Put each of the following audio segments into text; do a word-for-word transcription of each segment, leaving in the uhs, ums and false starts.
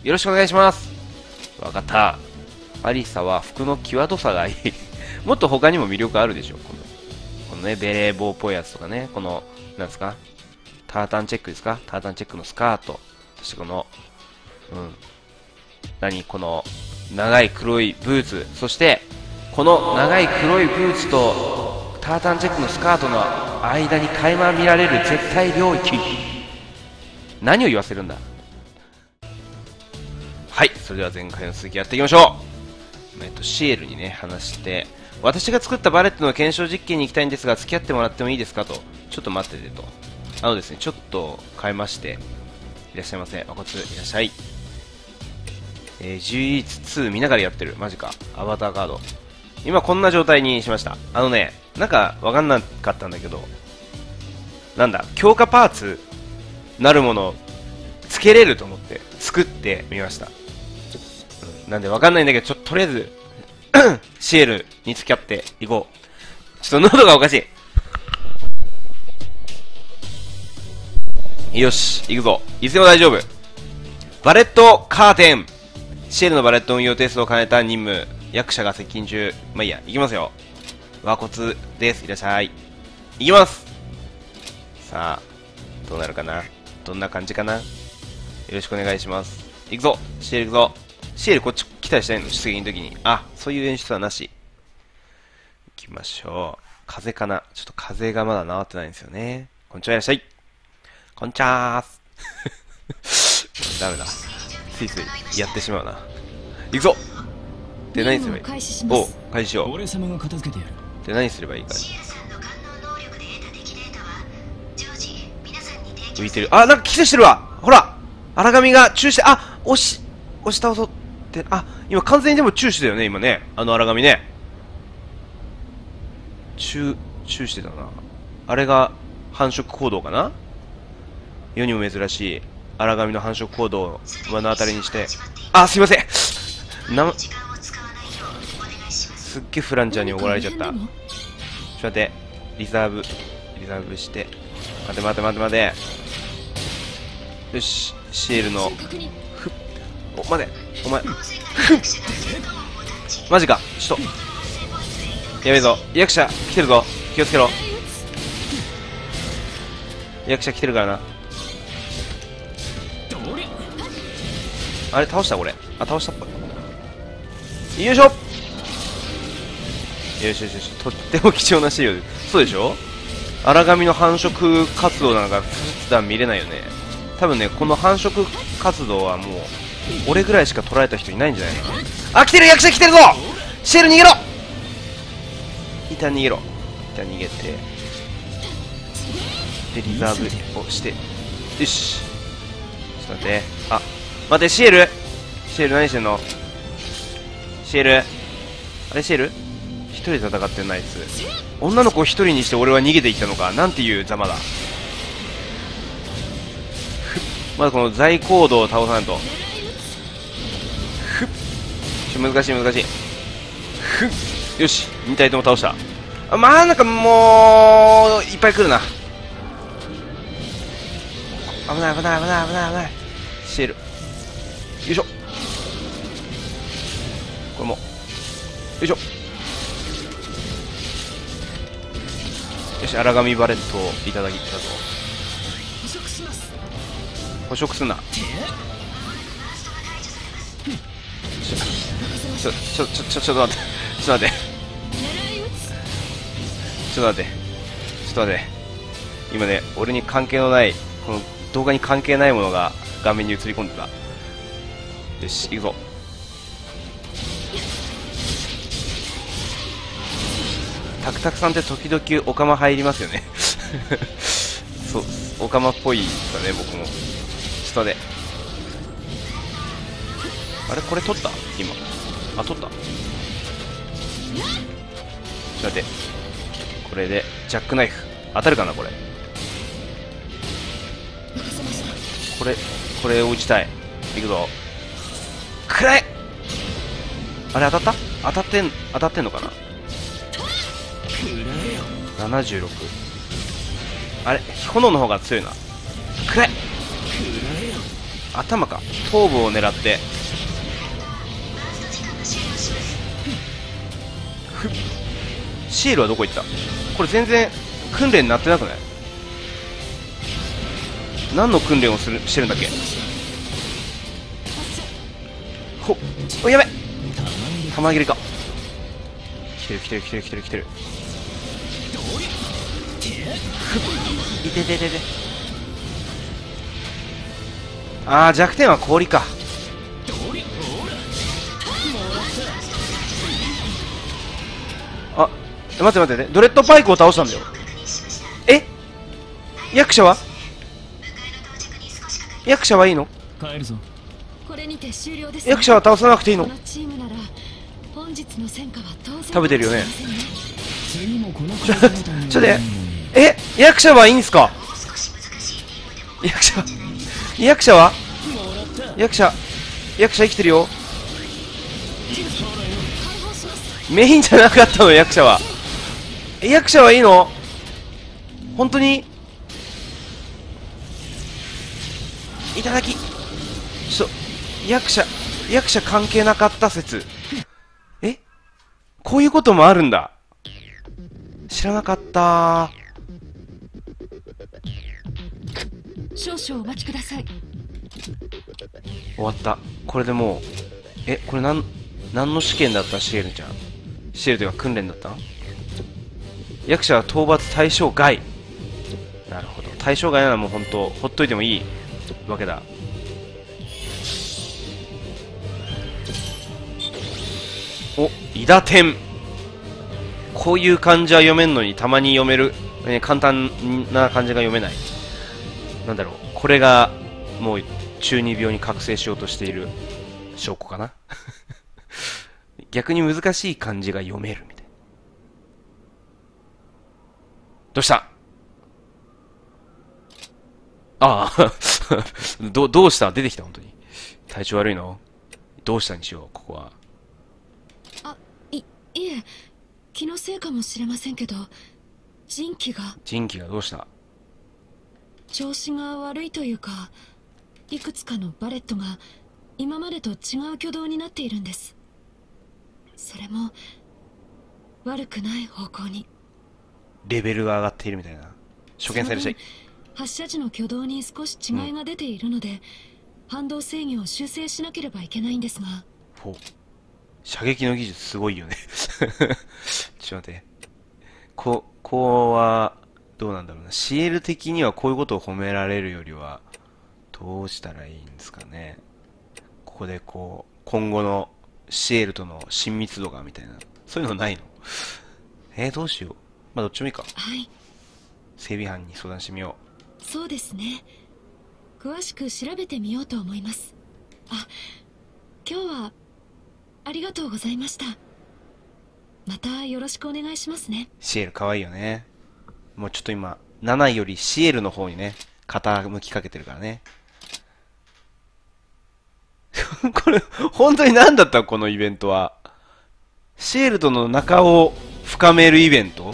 よろしくお願いします。わかった。アリサは服の際どさがいい。もっと他にも魅力あるでしょ。この、このね、ベレー帽っぽいやつとかね、この、なんですか、タータンチェックですか、タータンチェックのスカート、そしてこの、うん、何、この、長い黒いブーツ、そして、この長い黒いブーツと、タータンチェックのスカートの間に垣間見られる絶対領域。何を言わせるんだ。はい、それでは前回の続きやっていきましょう。えっと、シエルにね、話して、私が作ったバレットの検証実験に行きたいんですが、付き合ってもらってもいいですかと。ちょっと待っててと。あのですね、ちょっと変えまして、いらっしゃいませ。おこつ、いらっしゃい。えー、ジュイーツに見ながらやってる。マジか。アバターカード。今こんな状態にしました。あのね、なんかわかんなかったんだけど、なんだ、強化パーツなるものを付けれると思って作ってみました。うん、なんでわかんないんだけど、ちょっととりあえず、シエルに付き合っていこう。ちょっと喉がおかしい。よし、行くぞ。いつでも大丈夫。バレットカーテン。シエルのバレット運用テストを兼ねた任務。役者が接近中。まあいいや、行きますよ。和骨です。いらっしゃい。行きます。さあ、どうなるかな。どんな感じかな。よろしくお願いします。行くぞ。シエル行くぞ。シエルこっち来たりしないの、出撃の時に。あ、そういう演出はなし。行きましょう。風かな。ちょっと風がまだ治ってないんですよね。こんにちは、いらっしゃい。こんにちはーす。ダメだ。ついついやってしまうな。行くぞ。で、何すればいい？お、開始しよう。で、何すればいいか。浮いてる。あ、なんかキスしてるわ。ほら、荒神がチューして、あ、押し、押し倒そうって、あ、今完全にでもチューしてたよね、今ね。あの荒神ね。チュー、チューしてたな。あれが繁殖行動かな。世にも珍しい荒神の繁殖行動を目の当たりにして、あ、すいません。な、すっげえフランちゃんに怒られちゃった。ちょっと待って、リザーブ、リザーブして、待て待て待て待て。よし、シエルの、ふっ、お、待て、お前、ふっ、マジか、ちょっと、やべえぞ、役者来てるぞ、気をつけろ。役者来てるからな。あれ、倒したこれ。あ、倒したっぽい。よいしょ。よしよしよし。とっても貴重な資料です。そうでしょ。荒神の繁殖活動なんか普段見れないよね。多分ね、この繁殖活動はもう俺ぐらいしか捉えた人いないんじゃないかな。あ、来てる、役者来てるぞ。シェル逃げろ。一旦逃げろ。一旦逃げて、でリザーブをして、よし。ちょっと待って、あ、待って、シエルシエル何してんの。シエル、あれ、シエル一人で戦ってんな、あいつ。女の子を一人にして俺は逃げていったのか。なんていうざまだ。まだこの在行動を倒さないと。ふっ、ちょ、難しい難しい。ふっ、よし、に体とも倒した。あ、まあなんかもういっぱい来るな。危ない危ない危ない危ない危ない。シエル、よいしょ。これもよいしょ。よし、荒神バレットをいただきたぞ。捕食すんな。ちょちょちょちょちょっと待って、ちょっと待ってちょっと待ってちょっと待って。今ね、俺に関係のない、この動画に関係ないものが画面に映り込んでた。よし、行くぞ。タクタクさんって時々オカマ入りますよね。そう、オカマっぽいですかね、僕も。ちょっと待って、あれ、これ取った今。あ、取った。ちょっと待って、これでジャックナイフ当たるかな。これこれこれを打ちたい。いくぞ。くらえ。あれ、当たった当たってん当たってんのかな。ななじゅうろく。あれ、炎の方が強いな。くらえ。 頭か。頭部を狙ってふっ。シールはどこ行った？これ全然訓練になってなくない？何の訓練をするしてるんだっけ？ほっ、お、やべっ、玉切れか。来てる来てる来てる来てる来てる。ふっ、いてててて。あー、弱点は氷か。あ、待って待って、ドレッドパイクを倒したんだよ。え、役者は役者はいいの？ 帰るぞ。 役者は倒さなくていいの？食べてるよね。ちょ、ちょっと待って、え、役者はいいんすか？役者役者は役者役者生きてるよ。メインじゃなかったの？役者は役者はいいの？本当に？いただき、ちょっと役者役者関係なかった説。え、こういうこともあるんだ。知らなかった。 少々お待ちください。 終わった。これでもう、え、これなん何の試験だった？シエルちゃん。シエルというか訓練だったの？役者は討伐対象外。なるほど。対象外ならもう本当ほっといてもいいわけだ。お、伊田天。こういう漢字は読めんのにたまに読める、えー、簡単な漢字が読めない。なんだろう、これがもう中二病に覚醒しようとしている証拠かな。逆に難しい漢字が読めるみたいな。どうした？ああど、どうした？出てきた、本当に。体調悪いの？どうしたにしよう、ここは。 あ、い、いえ、気のせいかもしれませんけど、人気が。 人気がどうした？ 調子が悪いというか、いくつかのバレットが今までと違う挙動になっているんです。それも悪くない方向に。レベルが上がっているみたいな。初見されちゃい。 発射時の挙動に少し違いが出ているので、うん、反動制御を修正しなければいけないんですが。 ほう。射撃の技術すごいよね。ちょっと待って。こ、こうは、どうなんだろうな。シエル的にはこういうことを褒められるよりは、どうしたらいいんですかね。ここでこう、今後のシエルとの親密度がみたいな。そういうのないの？えー、どうしよう。まあ、どっちもいいか。 はい。 整備班に相談してみよう。そうですね。詳しく調べてみようと思います。あ、今日は、ありがとうございました。またよろしくお願いしますね。 シエル可愛いよね。もうちょっと今、ななよりシエルの方にね、傾きかけてるからね。これ、本当に何だったこのイベントは。シエルとの仲を深めるイベント？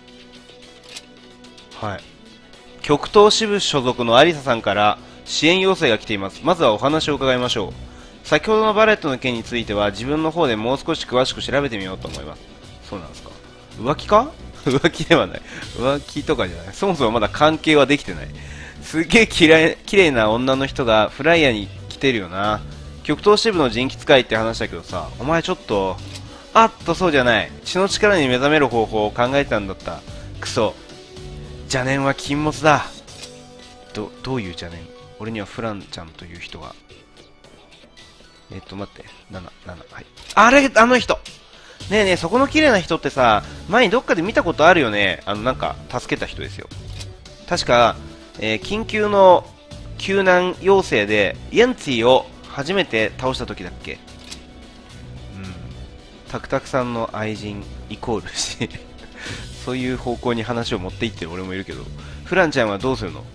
はい。極東支部所属のアリサさんから支援要請が来ています。まずはお話を伺いましょう。先ほどのバレットの件については自分の方でもう少し詳しく調べてみようと思います。そうなんですか。浮気か？浮気ではない。浮気とかじゃない。そもそもまだ関係はできてない。すげえきれい、綺麗な女の人がフライヤーに来てるよな。極東支部の人気使いって話だけどさ、お前ちょっと、あっとそうじゃない。血の力に目覚める方法を考えてたんだった。クソ。邪念は禁物だ。ど、どういう邪念？俺にはフランちゃんという人が。えっと、待って。なな、なな、はい。あれ、あの人！ねえねえ、そこの綺麗な人ってさ、前にどっかで見たことあるよね。あの、なんか、助けた人ですよ。確か、えー、緊急の救難要請で、イエンツィを初めて倒した時だっけ？うん。タクタクさんの愛人、イコールし、そういう方向に話を持っていってる俺もいるけど、フランちゃんはどうするの？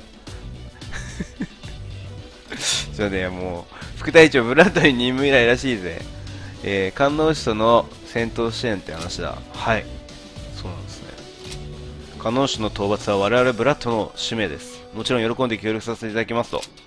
ちょっとね、もう、副隊長、ブラッドに任務依頼らしいぜ。えー、官能使との戦闘支援って話だ。はい。そうなんですね。官能使の討伐は我々ブラッドの使命です。もちろん喜んで協力させていただきますと。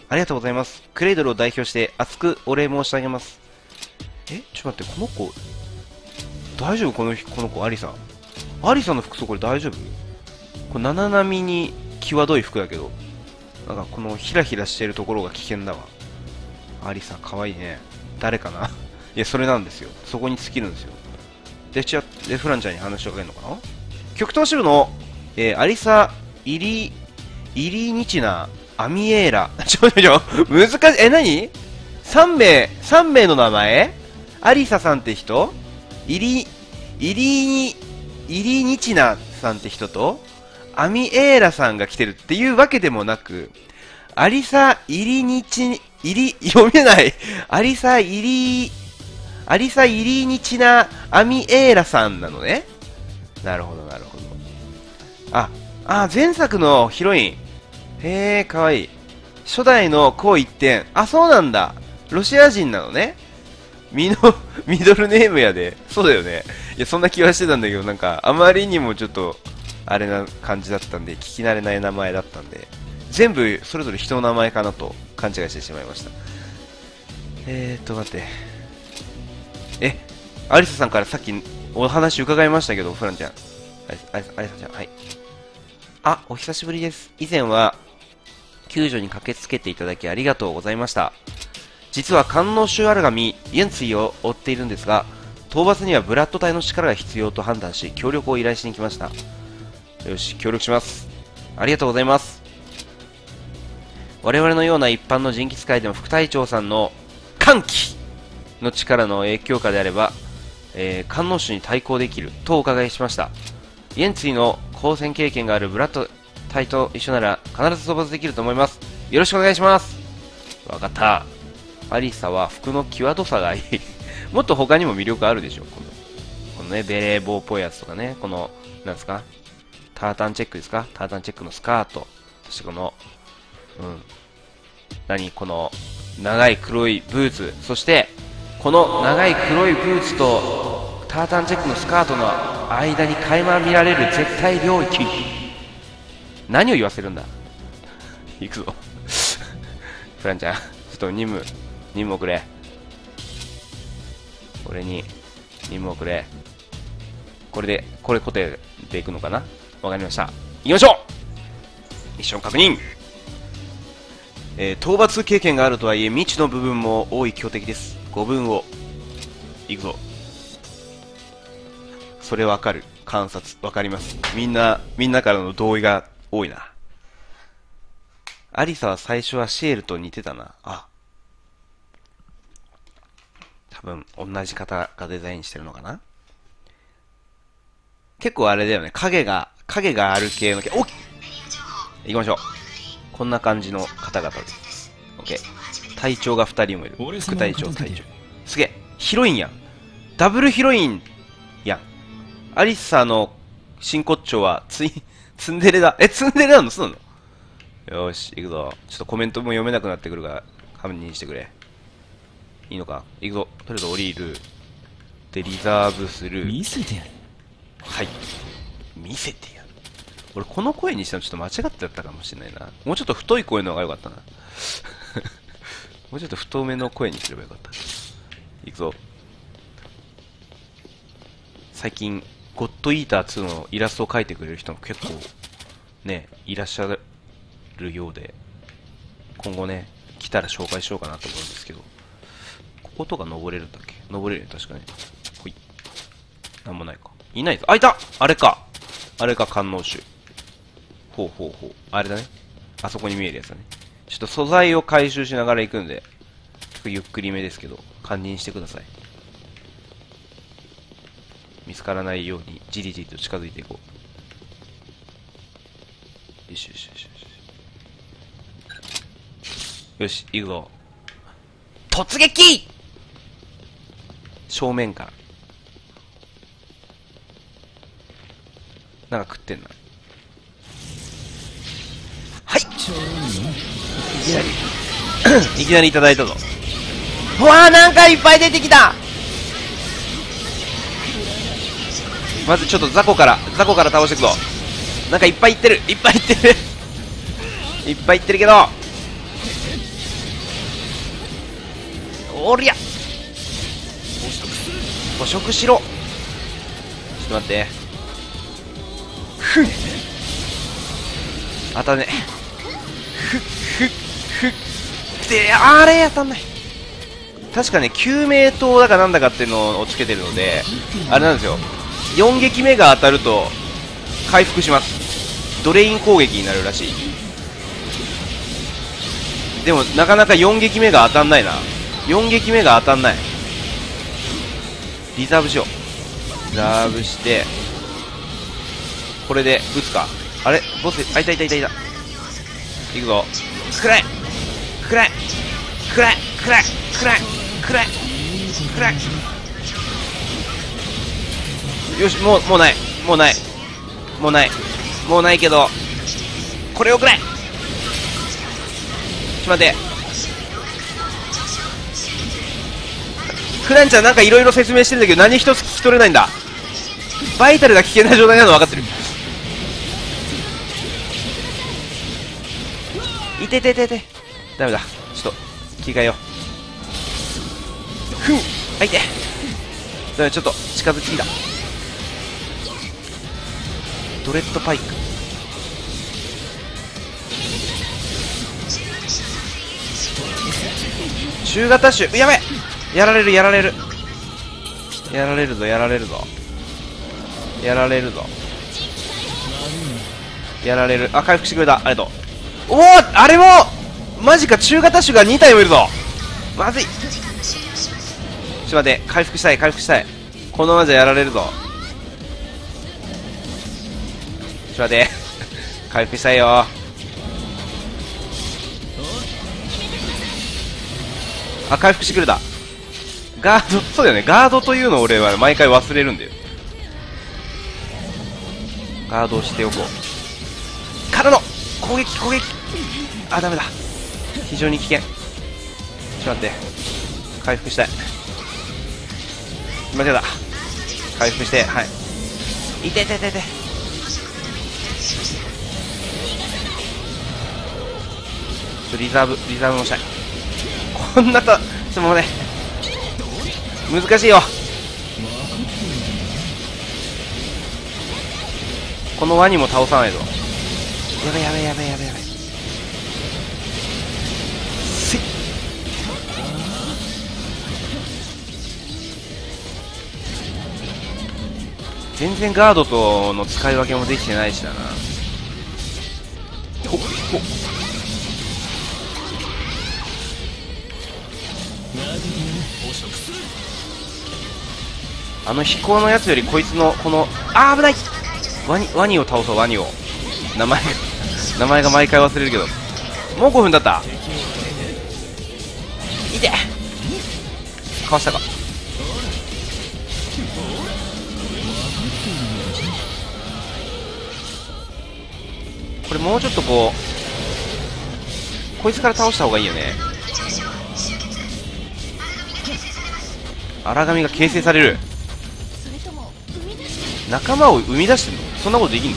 ありがとうございます。クレイドルを代表して熱くお礼申し上げます。え、ちょっと待って、この子、大丈夫？この、この子、アリサ。アリサの服装これ大丈夫？これ、七並みに際どい服だけど、なんかこのヒラヒラしてるところが危険だわ。アリサ、かわいいね。誰かな？いや、それなんですよ。そこに尽きるんですよ。で、ちゃ、で、フランちゃんに話をかけるのかな？極東支部の、えー、アリサ、イリ、イリニチナ、アミエーラ。ちょちょちょ、難しい。え、なに ?さん 名、さん名の名前？アリサさんって人？イリ、イリニ、イリニチナさんって人と、アミエーラさんが来てるっていうわけでもなく、アリサ、イリニチ、イリ、読めない。アリサ、イリ、アリサ、イリニチナ、アミエーラさんなのね。なるほど、なるほど。あ、あ、前作のヒロイン。へえ、かわいい。初代のこう一点。あ、そうなんだ。ロシア人なのね。ミノ、ミドルネームやで。そうだよね。いや、そんな気はしてたんだけど、なんか、あまりにもちょっと、あれな感じだったんで、聞き慣れない名前だったんで、全部、それぞれ人の名前かなと勘違いしてしまいました。えーっと、待って。え、アリサさんからさっきお話伺いましたけど、フランちゃん。アリサ、アリサちゃん、はい。あ、お久しぶりです。以前は、救助に駆けつけていただきありがとうございました。実は官能州アルガミ、イエンツイを追っているんですが、討伐にはブラッド隊の力が必要と判断し、協力を依頼しに来ました。よし、協力します。ありがとうございます。我々のような一般の人気使いでも副隊長さんの歓喜の力の影響下であれば、えー、官能州に対抗できるとお伺いしました。イエンツイの交戦経験があるブラッド隊と一緒なら必ず討伐できると思います。よろしくお願いします。わかった。アリサは服の際どさがいい。もっと他にも魅力あるでしょ。この、このね、ベレー帽っぽいやつとかね、この、なんですか、タータンチェックですか？タータンチェックのスカート。そしてこの、うん。何この、長い黒いブーツ。そして、この長い黒いブーツと、タータンチェックのスカートの間に垣間見られる絶対領域。何を言わせるんだ？行くぞ。フランちゃん、ちょっと任務、任務をくれ。俺に、任務をくれ。これで、これ固定でいくのかな？わかりました。行きましょう！ミッション確認。えー、討伐経験があるとはいえ未知の部分も多い強敵です。ごぶんをいくぞ。それわかる。観察わかります。みんなみんなからの同意が多いな。アリサは最初はシエルと似てたな。あ、多分同じ方がデザインしてるのかな。結構あれだよね。影が影がある系の。おっ、行きましょう。こんな感じの方々です。OK。隊長がふたりもいる。副隊長、隊長。すげえ。ヒロインやん。ダブルヒロインやん。アリサの真骨頂はツイ、ツンデレだ。え、ツンデレなの？そうなの？よーし、行くぞ。ちょっとコメントも読めなくなってくるから勘弁してくれ。いいのか？行くぞ。とりあえず降りる。で、リザーブする。 見せてやる。 はい。見せてやる。俺この声にしたのちょっと間違ってたかもしれないな。もうちょっと太い声の方が良かったな。もうちょっと太めの声にすればよかった。いくぞ。最近、ゴッドイーターツーのイラストを描いてくれる人も結構、ね、いらっしゃるようで、今後ね、来たら紹介しようかなと思うんですけど、こことか登れるんだっけ？登れるね、確かに。ほい。なんもないか。いないぞ。あ、いた！あれか。あれか、観音種。ほうほうほう。あれだね。あそこに見えるやつだね。ちょっと素材を回収しながら行くんで、ゆっくりめですけど、堪忍してください。見つからないように、じりじりと近づいていこう。よしよしよしよし。よし、行くぞ。突撃！正面から。なんか食ってんな。はい。いきなりいきなりいただいたぞ。うわー、なんかいっぱい出てきた。まずちょっと雑魚から雑魚から倒していくぞ。なんかいっぱいいってるいっぱいいってるいっぱいいってるけど、 おりゃ捕食しろ。ちょっと待って。ふっ当たんねえ。ふっふっふっで、あれ当たんない。確かね救命塔だかなんだかっていうのをつけてるのであれなんですよ、よん撃目が当たると回復します。ドレイン攻撃になるらしい。でもなかなかよん撃目が当たんないな。よん撃目が当たんない。リザーブしよう。リザーブしてこれで撃つか。あれボス、あ、いたいたいたいた。いくぞ。くらえくらえくらえくらえくらえくらえくらえ。よし、もうもうないもうないもうないもうないけどこれをくらえ。ちょっと待って。クランちゃんなんかいろいろ説明してるんだけど何一つ聞き取れないんだ。バイタルが危険な状態なの分かってる。いててててダメだ。ちょっと切り替えよう。ふんあいてダメ、ちょっと近づきすぎだ。ドレッドパイク中型種やべえ。やられるやられるやられるぞやられるぞやられるぞやられる。あ、回復してくれた。ありがとう。おおあれもマジか。中型種がに体もいるぞ。まずい。ちょっと待って、回復したい回復したい。このままじゃやられるぞ。ちょっと待って回復したいよ。あ、回復してくれた。ガード、そうだよね、ガードというのを俺は毎回忘れるんだよ。ガードをしておこう。からの攻撃攻撃。あ、ダメだ。非常に危険。ちょっと待って、回復したい。間違えた。回復して、はい。いてててて。リザーブリザーブもしたい。こんなたちょもうね難しいよ。このワニも倒さないぞ。やべやべやべやべやべ。せっ全然ガードとの使い分けもできてないしだな。ほっほっあの飛行のやつよりこいつのこのあー危ない。ワニワニを倒そう。ワニを名前が名前が毎回忘れるけどもうごふんだった。いてかわしたか。これもうちょっとこうこいつから倒した方がいいよね。荒神が形成される。仲間を生み出してんの。そんなことできんの。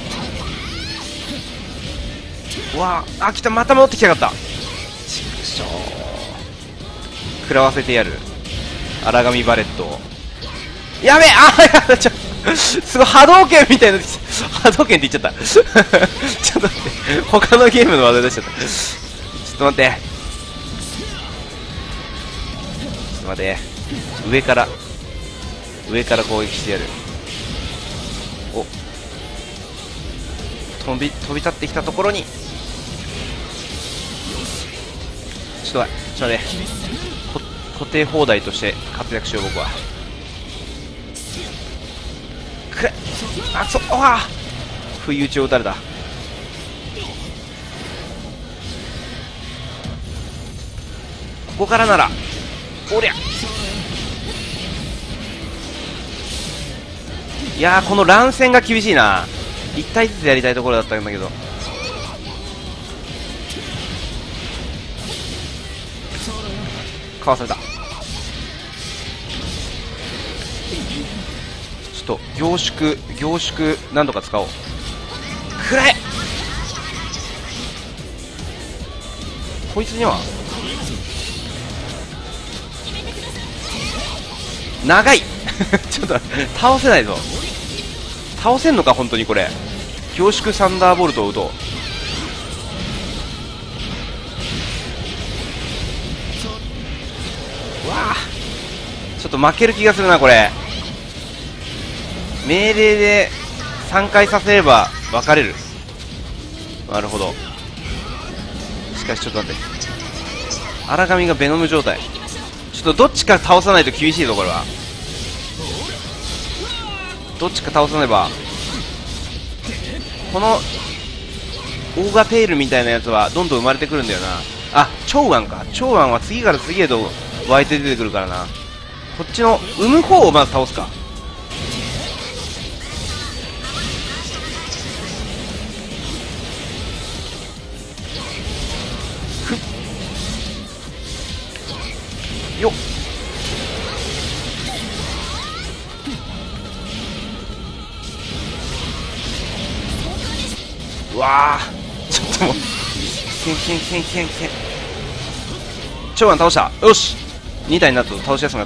うわあ、あ、来た。また戻ってきやがった。ちくしょう。食らわせてやる荒神バレット。やべえ。あやだちょすごい波動拳みたいな波動拳って言っちゃったちょっと待って他のゲームの話題出しちゃった。ちょっと待ってちょっと待って上から上から攻撃してやる。お飛び飛び立ってきたところにちょっと待ってちょっと待って固定放題として活躍しよう僕は。くれあくそおわ不意打ちを打たれた。ここからならおりゃ。いやーこの乱戦が厳しいな。いち体ずつやりたいところだったんだけどかわされた。ちょっと凝縮凝縮何度か使おう。くらえこいつには長いちょっと倒せないぞ。倒せんのか本当にこれ。凝縮サンダーボルトを打とう。うわあ、ちょっと負ける気がするなこれ。命令でさんかいさせれば分かれる。なるほど。しかしちょっと待って、荒神がベノム状態。ちょっとどっちか倒さないと厳しいぞこれは。どっちか倒さねば。このオーガテールみたいなやつはどんどん生まれてくるんだよな。あ、長安か。長安は次から次へと湧いて出てくるからな。こっちの産む方をまず倒すか。ふっよっ。うわあ、ちょっともうけんけんけんけんけん。長安倒した。よし、に体になったと倒しやすくなった。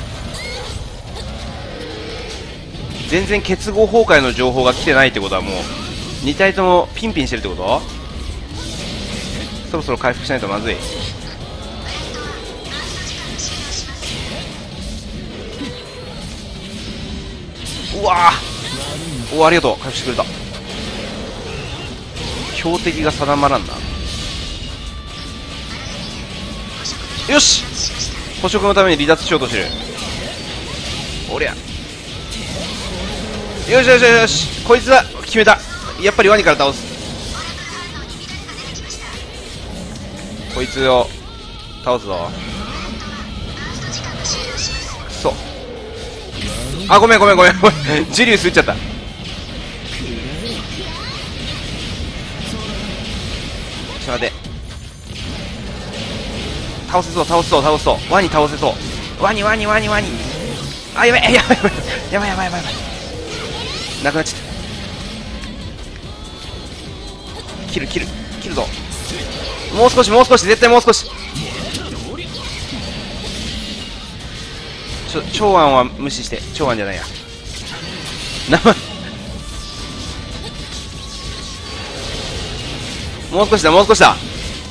全然結合崩壊の情報が来てないってことはもうに体ともピンピンしてるってこと。そろそろ回復しないとまずい。うわー、お、ありがとう、回復してくれた。標的が定まらんな。よし、捕食のために離脱しようとしてる。おりゃ、よしよしよし、こいつは決めた。やっぱりワニから倒す。こいつを倒すぞ。くそ、あ、ごめんごめんごめんごめんジュリウス撃っちゃった。ちょっと待って、倒せそう倒せそう倒せそう。ワニ倒せそう。ワニワニワニワニ。あ、やばいやばいやばいやばいやばいやばいやばい、なくなっちゃった。切る切る切るぞ。もう少しもう少し、絶対もう少し。ちょ、長安は無視して。長安じゃないや、名前もう少しだもう少しだ。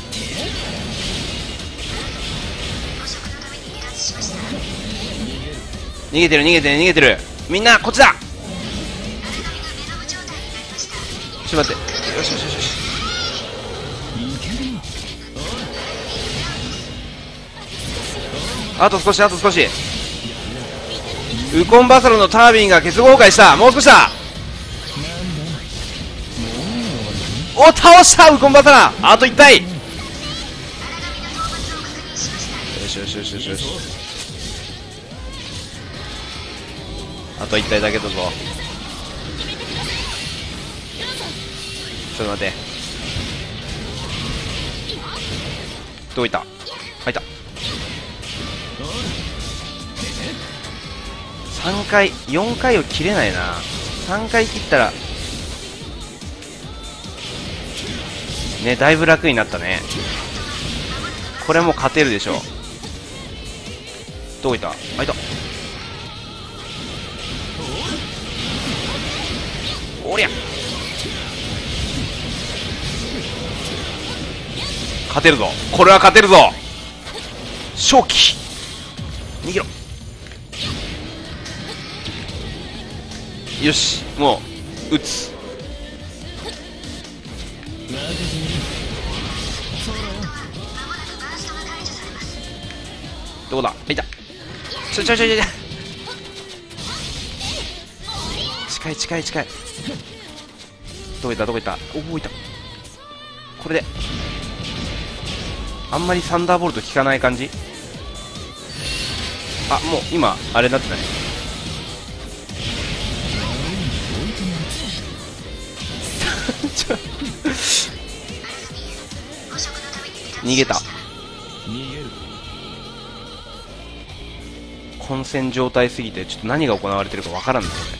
逃げてる逃げてる逃げてる。みんなこっちだ。ちょっと待って、よしよしよしよし。あと少しあと少し。ウコンバサロのタービンが結合崩壊した。もう少しだ。お、倒した。ウコンバサラ、あといち体。よしよしよしよしよし、あといち体だけだぞ。ちょっと待って、どういった、入った。さんかいよんかいを切れないな。さんかい切ったらね、だいぶ楽になったね。これも勝てるでしょう。どこいった、あ、いた。おりゃ、勝てるぞ、これは勝てるぞ。正気逃げろ。よし、もう撃つ。どこだ、いた。ちょちょちょちょ、近い近い近い。どこいったどこいった、おお、いた。これであんまりサンダーボルト効かない感じ。あ、もう今あれになってたね。逃げた。混戦状態すぎてちょっと何が行われてるかわからんですよね。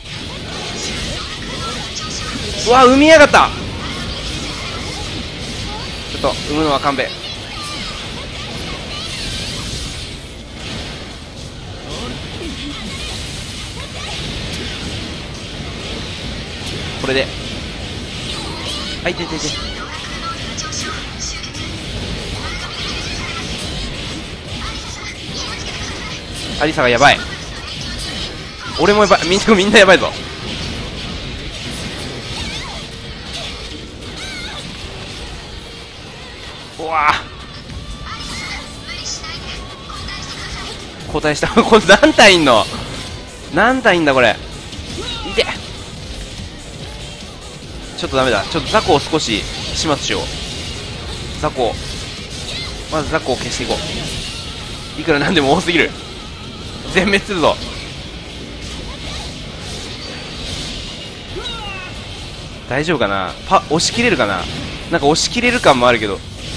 うわ、産みやがった。ちょっと産むのは勘弁。 これで、あ、いていていて、アリサがやばい。俺もやばい。みんなみんなやばいぞ。うわあ、交代した。これ何体いんの？何体いんだこれ。いて、ちょっとダメだ。ちょっと雑魚を少し始末しよう。雑魚、まず雑魚を消していこう。いくらなんでも多すぎる。全滅するぞ。大丈夫かな。パ押し切れるかな。なんか押し切れる感もあるけど、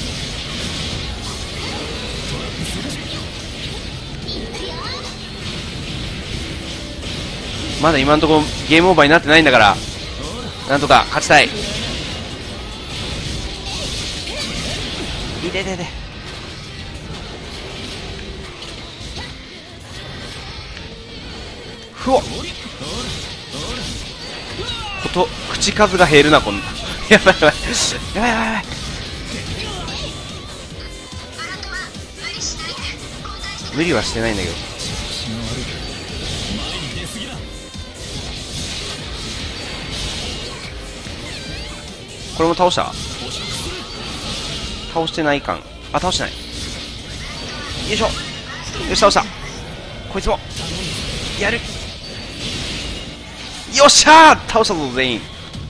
まだ今のところゲームオーバーになってないんだから、なんとか勝ちたい。いててて、ふわっ、こと口数が減るな、こんな。やばいやばいやばいやばいやばい。無理はしてないんだけど、これも倒した？倒してない感。あ、倒してない。よいしょ。よし、倒した。こいつもやる。よっしゃー、倒したぞ全員。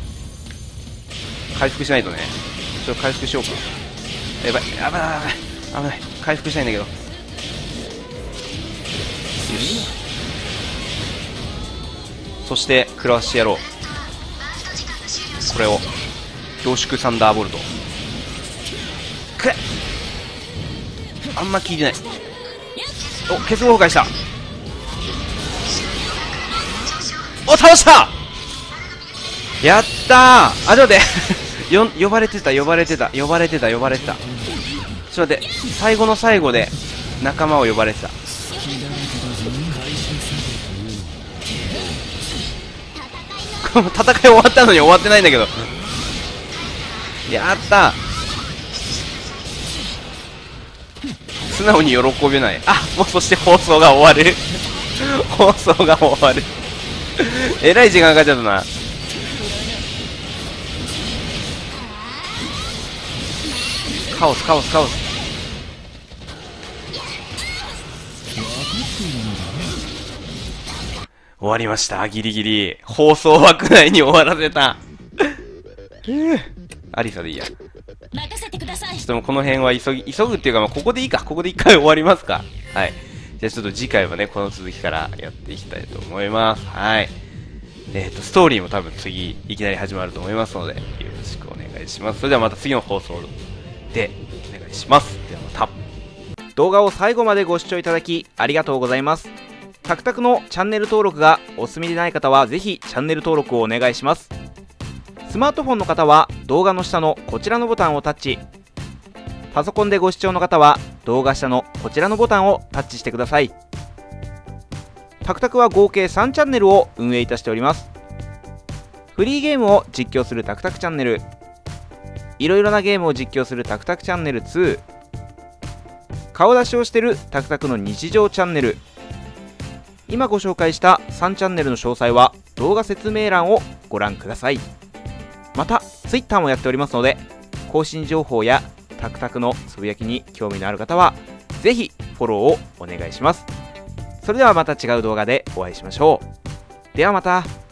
回復しないとね。ちょっと回復しようか。やばいやばいやばい危ない。回復したいんだけど。よし、そしてクラッシュやろう。これを凝縮サンダーボルト。くれ、あんま効いてない。お、結合崩壊した。お、倒した。やったー。あ、ちょっと待ってよ、呼ばれてた呼ばれてた呼ばれてた呼ばれてたちょっと待って、最後の最後で仲間を呼ばれてた。戦い終わったのに終わってないんだけど。やったー。素直に喜べない。あ、もうそして放送が終わる放送が終わるえらい時間かかっちゃったな。カオスカオスカオス。終わりました。ギリギリ放送枠内に終わらせたアリサでいいや。 任せてください。 ちょっともうこの辺は急ぎ急ぐっていうか、まあここでいいか。ここで一回終わりますか。はい。じゃあちょっと次回はね、この続きからやっていきたいと思います。はい。えっと、ストーリーも多分次、いきなり始まると思いますので、よろしくお願いします。それではまた次の放送でお願いします。ではまた。 動画を最後までご視聴いただきありがとうございます。タクタクのチャンネル登録がお済みでない方はぜひチャンネル登録をお願いします。スマートフォンの方は動画の下のこちらのボタンをタッチ、パソコンでご視聴の方は動画下のこちらのボタンをタッチしてください。タクタクは合計さんチャンネルを運営いたしております。フリーゲームを実況するタクタクチャンネル、いろいろなゲームを実況するタクタクチャンネルツー、顔出しをしているタクタクの日常チャンネル、今ご紹介したさんチャンネルの詳細は動画説明欄をご覧ください。また Twitter もやっておりますので、更新情報やタクタクのつぶやきに興味のある方はぜひフォローをお願いします。それではまた違う動画でお会いしましょう。ではまた。